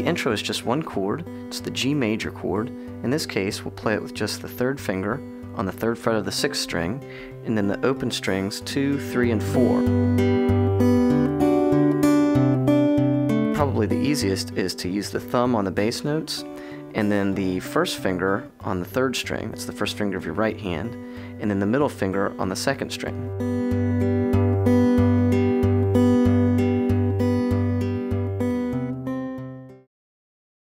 intro is just one chord. It's the G major chord. In this case, we'll play it with just the third finger on the 3rd fret of the 6th string, and then the open strings 2, 3, and 4. Probably the easiest is to use the thumb on the bass notes, and then the first finger on the 3rd string, that's the first finger of your right hand, and then the middle finger on the 2nd string.